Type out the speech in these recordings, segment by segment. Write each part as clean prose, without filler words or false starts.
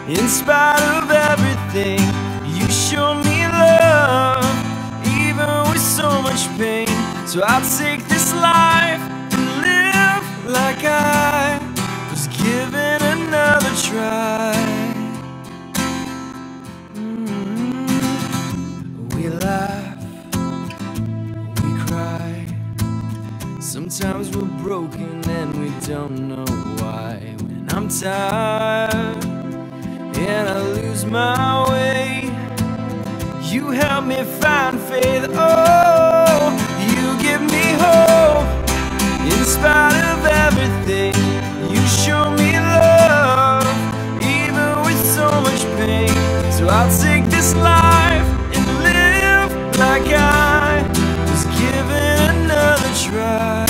In spite of everything, you show me love, even with so much pain. So I'll take this life and live like I was given another try. We laugh, we cry. Sometimes we're broken and we don't know why. When I'm tired and I lose my way, you help me find faith. Oh, you give me hope. In spite of everything, you show me love, even with so much pain. So I'll take this life and live like I was given another try.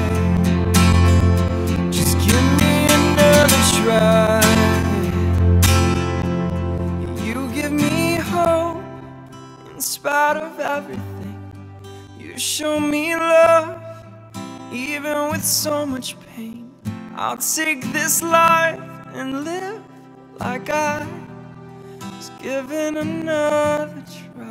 Just give me another try. In spite of everything, you show me love, even with so much pain. I'll take this life and live like I was given another try.